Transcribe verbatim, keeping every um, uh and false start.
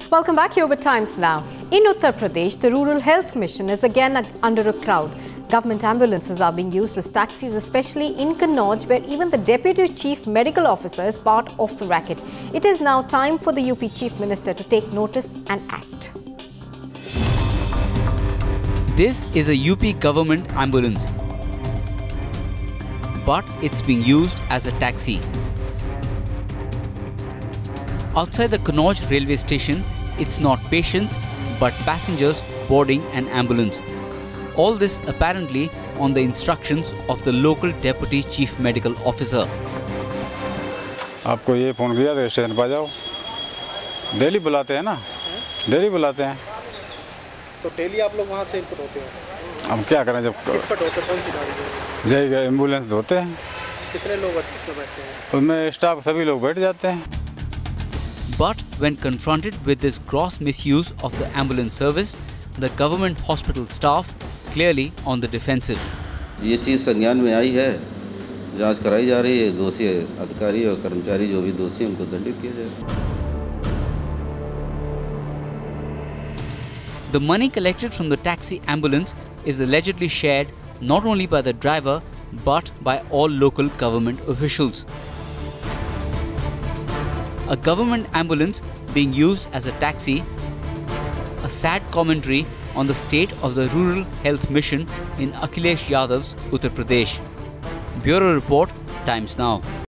Welcome back here with Times Now. In Uttar Pradesh, the Rural Health Mission is again under a cloud. Government ambulances are being used as taxis, especially in Kannauj, where even the Deputy Chief Medical Officer is part of the racket. It is now time for the U P Chief Minister to take notice and act. This is a U P government ambulance, but it's being used as a taxi. Outside the Kannauj railway station, it's not patients but passengers boarding an ambulance. All this apparently on the instructions of the local Deputy Chief Medical Officer. आपको ये phone किया तो station पर जाओ. Daily बुलाते हैं ना, daily बुलाते हैं. तो डेली आप लोग वहाँ से इनपुट होते हैं. हम क्या करें जब किसपट होते हैं, कौन सी गाड़ी में? जाइए एम्बुलेंस होते हैं. कितने लोग उसमें बैठते हैं? उनमें स्टाफ सभी लोग बैठ जाते हैं. But when confronted with this gross misuse of the ambulance service, the government hospital staff clearly on the defensive. ये चीज़ संज्ञान में आई है, जांच कराई जा रही है. दोषी अधिकारी और कर्मचारी जो भी दोषी हैं उनको दंडित किया जाएगा. The money collected from the taxi ambulance is allegedly shared not only by the driver but by all local government officials. A government ambulance being used as a taxi, a sad commentary on the state of the rural health mission in Akhilesh Yadav's Uttar Pradesh. Bureau Report, Times Now.